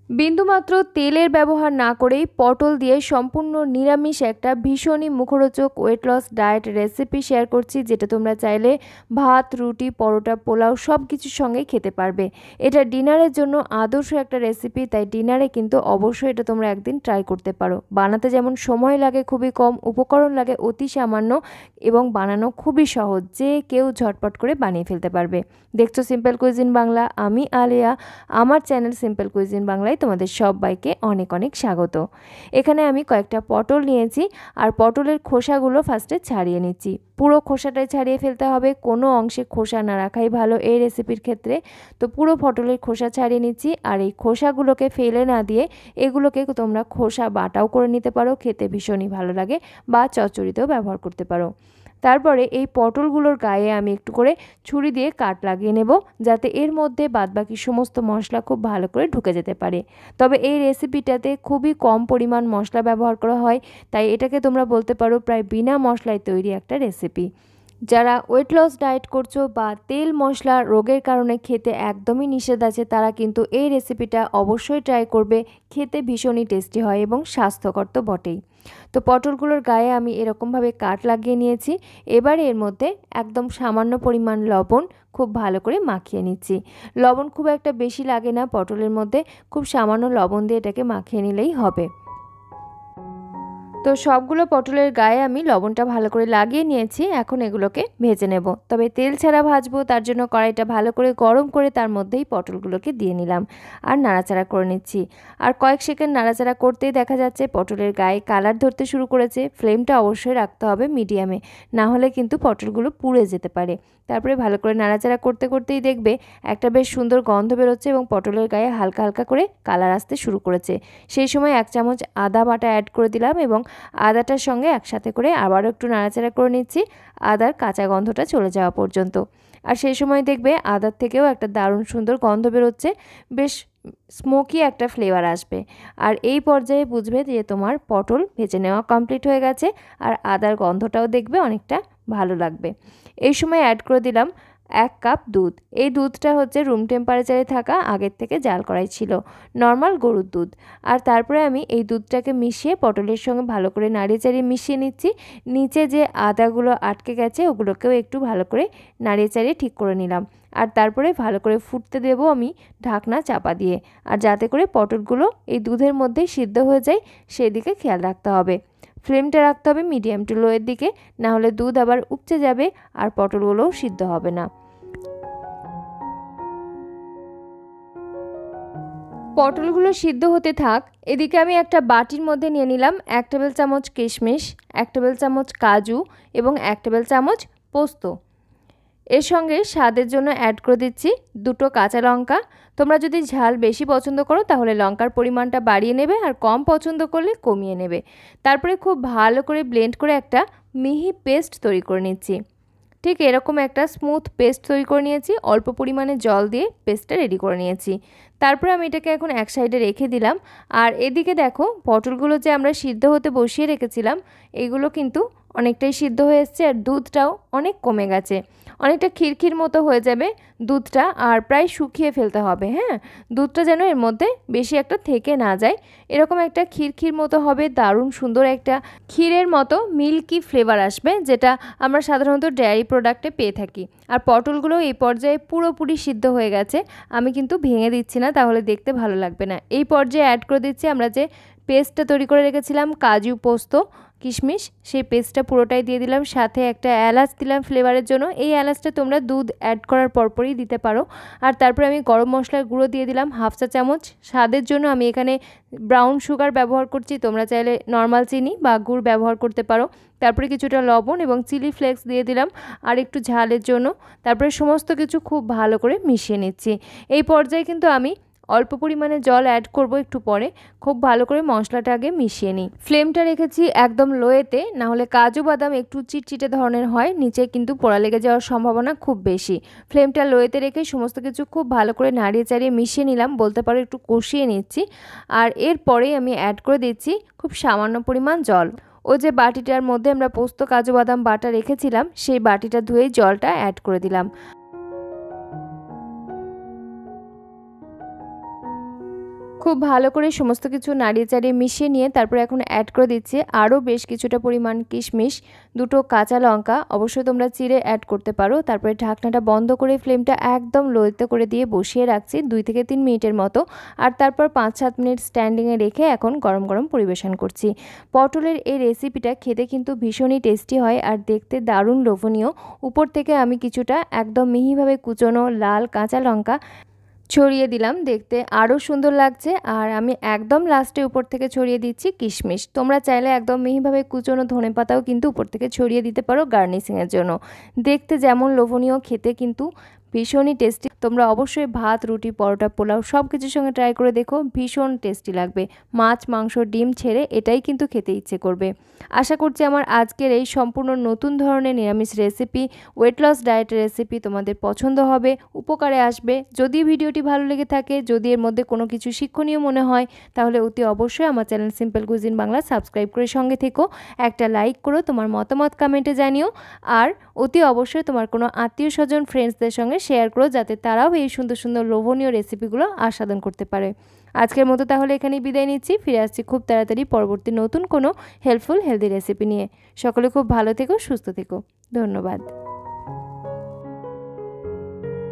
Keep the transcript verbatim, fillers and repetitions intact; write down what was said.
বিন্দুমাত্র তেলের ব্যবহার না করেই পটল দিয়ে সম্পূর্ণ নিরামিষ একটা ভীষণই মুখরোচক weight loss diet recipe share করছি, যেটা তোমরা চাইলে ভাত, রুটি, পরোটা, পোলাও সব কিছুর সঙ্গেই খেতে পারবে। এটা ডিনারের জন্য আদর্শ একটা রেসিপি, তাই ডিনারে কিন্তু অবশ্যই এটা তোমরা একদিন ট্রাই করতে পারো। বানাতে যেমন সময় লাগে খুবই কম, উপকরণ লাগে অতি সামান্য এবং বানানো খুবই সহজ, যে কেউ ঝটপট করে বানিয়ে ফেলতে পারবে। দেখছো সিম্পল কুইজিন বাংলা, আমি আলিয়া। আমার চ্যানেল সিম্পল কুইজিন বাংলায় তোমাদের সবাইকে অনেক অনেক স্বাগত। এখানে আমি কয়েকটা পটল নিয়েছি, আর পটলের খোসাগুলো ফার্স্টে ছাড়িয়ে নিচ্ছি। পুরো খোসাটাই ছাড়িয়ে ফেলতে হবে, কোনো অংশে খোসা না রাখাই ভালো এই রেসিপির ক্ষেত্রে। তো পুরো পটলের খোসা ছাড়িয়ে নিচ্ছি, আর এই খোসাগুলোকে ফেলে না দিয়ে এগুলোকে তোমরা খোসা বাটাও করে নিতে পারো, খেতে ভীষণই ভালো লাগে, বা চচ্চড়িতেও ব্যবহার করতে পারো। তারপরে এই পটলগুলোর গায়ে আমি একটু করে ছুরি দিয়ে কাট লাগিয়ে নেব, যাতে এর মধ্যে বাদবাকি সমস্ত মশলা খুব ভালো করে ঢুকে যেতে পারে। তবে এই রেসিপিটাতে খুবই কম পরিমাণ মশলা ব্যবহার করা হয়, তাই এটাকে তোমরা বলতে পারো প্রায় বিনা মশলায় তৈরি একটা রেসিপি। যারা ওয়েট লস ডায়েট করছো বা তেল মশলা রোগের কারণে খেতে একদমই নিষেধ আছে, তারা কিন্তু এই রেসিপিটা অবশ্যই ট্রাই করবে। খেতে ভীষণই টেস্টি হয় এবং স্বাস্থ্যকর তো বটেই। তো পটলগুলোর গায়ে আমি এরকমভাবে কাট লাগিয়ে নিয়েছি। এবার এর মধ্যে একদম সামান্য পরিমাণ লবণ খুব ভালো করে মাখিয়ে নিচ্ছি। লবণ খুব একটা বেশি লাগে না পটলের মধ্যে, খুব সামান্য লবণ দিয়ে এটাকে মাখিয়ে নিলেই হবে। তো সবগুলো পটলের গায়ে আমি লবণটা ভালো করে লাগিয়ে নিয়েছি। এখন এগুলোকে ভেজে নেব, তবে তেল ছাড়া ভাজবো, তার জন্য কড়াইটা ভালো করে গরম করে তার মধ্যেই পটলগুলোকে দিয়ে নিলাম আর নাড়াচাড়া করে নিচ্ছি। আর কয়েক সেকেন্ড নাড়াচাড়া করতেই দেখা যাচ্ছে পটলের গায়ে কালার ধরতে শুরু করেছে। ফ্লেমটা অবশ্যই রাখতে হবে মিডিয়ামে, না হলে কিন্তু পটলগুলো পুড়ে যেতে পারে। তারপরে ভালো করে নাড়াচাড়া করতে করতেই দেখবে একটা বেশ সুন্দর গন্ধ বেরোচ্ছে এবং পটলের গায়ে হালকা হালকা করে কালার আসতে শুরু করেছে। সেই সময় এক চামচ আদা বাটা অ্যাড করে দিলাম এবং আদাটার সঙ্গে একসাথে করে আবারও একটু নাড়াচাড়া করে নিচ্ছি আদার কাঁচা গন্ধটা চলে যাওয়া পর্যন্ত। আর সেই সময় দেখবে আদার থেকেও একটা দারুণ সুন্দর গন্ধ বেরোচ্ছে, বেশ স্মোকি একটা ফ্লেভার আসবে। আর এই পর্যায়ে বুঝবে যে তোমার পটল ভেজে নেওয়া কমপ্লিট হয়ে গেছে, আর আদার গন্ধটাও দেখবে অনেকটা ভালো লাগবে। এই সময় অ্যাড করে দিলাম এক কাপ দুধ। এই দুধটা হচ্ছে রুম টেম্পারেচারে থাকা, আগের থেকে জাল করাই ছিল, নর্মাল গরুর দুধ। আর তারপরে আমি এই দুধটাকে মিশিয়ে পটলের সঙ্গে ভালো করে নাড়িয়ে চাড়িয়ে মিশিয়ে নিচ্ছি। নিচে যে আদাগুলো আটকে গেছে ওগুলোকেও একটু ভালো করে নাড়িয়ে চাড়িয়ে ঠিক করে নিলাম। আর তারপরে ভালো করে ফুটতে দেব আমি ঢাকনা চাপা দিয়ে, আর যাতে করে পটলগুলো এই দুধের মধ্যেই সিদ্ধ হয়ে যায় সেদিকে খেয়াল রাখতে হবে। ফ্লেমটা রাখতে হবে মিডিয়াম টু লোয়ের দিকে, না হলে দুধ আবার উপচে যাবে আর পটলগুলোও সিদ্ধ হবে না। পটলগুলো সিদ্ধ হতে থাক, এদিকে আমি একটা বাটির মধ্যে নিয়ে নিলাম এক টেবিল চামচ কিশমিশ, এক টেবিল চামচ কাজু এবং এক টেবিল চামচ পোস্ত। এর সঙ্গে স্বাদের জন্য অ্যাড করে দিচ্ছি দুটো কাঁচা লঙ্কা। তোমরা যদি ঝাল বেশি পছন্দ করো তাহলে লঙ্কার পরিমাণটা বাড়িয়ে নেবে, আর কম পছন্দ করলে কমিয়ে নেবে। তারপরে খুব ভালো করে ব্লেন্ড করে একটা মিহি পেস্ট তৈরি করে নিচ্ছি। ঠিক এরকম একটা স্মুথ পেস্ট তৈরি করে নিয়েছি, অল্প পরিমাণে জল দিয়ে পেস্টটা রেডি করে নিয়েছি। তারপরে আমি এটাকে এখন এক সাইডে রেখে দিলাম। আর এদিকে দেখো পটলগুলো যে আমরা সিদ্ধ হতে বসিয়ে রেখেছিলাম এগুলো কিন্তু অনেকটাই সিদ্ধ হয়ে এসছে, আর দুধটাও অনেক কমে গেছে, অনেকটা খিরখির মতো হয়ে যাবে দুধটা, আর প্রায় শুকিয়ে ফেলতে হবে। হ্যাঁ, দুধটা যেন এর মধ্যে বেশি একটা থেকে না যায়, এরকম একটা খিরখির মতো হবে, দারুণ সুন্দর একটা ক্ষীরের মতো মিল্কি ফ্লেভার আসবে, যেটা আমরা সাধারণত ডেয়ারি প্রোডাক্টে পেয়ে থাকি। আর পটলগুলো এই পর্যায়ে পুরোপুরি সিদ্ধ হয়ে গেছে, আমি কিন্তু ভেঙে দিচ্ছি না, তাহলে দেখতে ভালো লাগবে না। এই পর্যায়ে অ্যাড করে দিচ্ছি আমরা যে পেস্টটা তৈরি করে রেখেছিলাম কাজু, পোস্ত, কিশমিশ, সেই পেস্টটা পুরোটাই দিয়ে দিলাম, সাথে একটা এলাচ দিলাম ফ্লেভারের জন্য। এই এলাচটা তোমরা দুধ অ্যাড করার পরপরই দিতে পারো। আর তারপরে আমি গরম মশলার গুঁড়ো দিয়ে দিলাম হাফ চা চামচ। স্বাদের জন্য আমি এখানে ব্রাউন সুগার ব্যবহার করছি, তোমরা চাইলে নর্মাল চিনি বা গুড় ব্যবহার করতে পারো। তারপরে কিছুটা লবণ এবং চিলি ফ্লেক্স দিয়ে দিলাম আর একটু ঝালের জন্য। তারপরে সমস্ত কিছু খুব ভালো করে মিশিয়ে নিচ্ছি। এই পর্যায়ে কিন্তু আমি অল্প পরিমাণে জল অ্যাড করব একটু পরে। খুব ভালো করে মশলাটা আগে মিশিয়ে নিই। ফ্লেমটা রেখেছি একদম লোয়েতে, না হলে কাজু বাদাম একটু চিটচিটে ধরনের হয়, নিচে কিন্তু পোড়া লেগে যাওয়ার সম্ভাবনা খুব বেশি। ফ্লেমটা লোয়েতে রেখে সমস্ত কিছু খুব ভালো করে নাড়িয়ে চাড়িয়ে মিশিয়ে নিলাম, বলতে পারো একটু কষিয়ে নিচ্ছি। আর এরপরেই আমি অ্যাড করে দিচ্ছি খুব সামান্য পরিমাণ জল। ও যে বাটিটার মধ্যে আমরা পোস্ত কাজু বাদাম বাটা রেখেছিলাম সেই বাটিটা ধুয়ে জলটা অ্যাড করে দিলাম। খুব ভালো করে সমস্ত কিছু নাড়িয়ে চাড়িয়ে মিশিয়ে নিয়ে তারপরে এখন অ্যাড করে দিচ্ছি আরও বেশ কিছুটা পরিমাণ কিশমিশ, দুটো কাঁচা লঙ্কা, অবশ্যই তোমরা চিড়ে অ্যাড করতে পারো। তারপরে ঢাকনাটা বন্ধ করে ফ্লেমটা একদম লোতে করে দিয়ে বসিয়ে রাখছি দুই থেকে তিন মিনিটের মতো। আর তারপর পাঁচ সাত মিনিট স্ট্যান্ডিংয়ে রেখে এখন গরম গরম পরিবেশন করছি। পটলের এই রেসিপিটা খেতে কিন্তু ভীষণই টেস্টি হয় আর দেখতে দারুণ লোভনীয়। উপর থেকে আমি কিছুটা একদম মিহিভাবে কুচোনো লাল কাঁচা লঙ্কা ছড়িয়ে দিলাম, দেখতে আরও সুন্দর লাগছে। আর আমি একদম লাস্টে উপর থেকে ছড়িয়ে দিচ্ছি কিশমিশ। তোমরা চাইলে একদম মিহিভাবে কুচোনো ধনেপাতাও কিন্তু উপর থেকে ছড়িয়ে দিতে পারো গার্নিশিংয়ের জন্য। দেখতে যেমন লোভনীয়, খেতে কিন্তু ভীষণই টেস্টি। তোমরা অবশ্যই ভাত, রুটি, পরোটা, পোলাও সব কিছুর সঙ্গে ট্রাই করে দেখো, ভীষণ টেস্টি লাগবে। মাছ, মাংস, ডিম ছেড়ে এটাই কিন্তু খেতে ইচ্ছে করবে। আশা করছি আমার আজকের এই সম্পূর্ণ নতুন ধরনের নিরামিষ recipe, weight loss diet recipe তোমাদের পছন্দ হবে, উপকারে আসবে। যদি ভিডিওটি ভালো লেগে থাকে, যদি এর মধ্যে কোনো কিছু শিক্ষণীয় মনে হয়, তাহলে অতি অবশ্যই আমার channel simple cuisine Bangla subscribe করে সঙ্গে থেকো। একটা লাইক করো, তোমার মতামত কমেন্টে জানিও। আর অতি অবশ্যই তোমার কোনো আত্মীয় স্বজন ফ্রেন্ডসদের সঙ্গে শেয়ার করো, যাতে তারাও এই সুন্দর সুন্দর লোভনীয় রেসিপিগুলো আস্বাদন করতে পারে। আজকের মতো তাহলে এখানেই বিদায় নিচ্ছি। ফিরে আসছি খুব তাড়াতাড়ি পরবর্তী নতুন কোনো হেল্পফুল হেলদি রেসিপি নিয়ে। সকলে খুব ভালো থেকো, সুস্থ থেকো। ধন্যবাদ।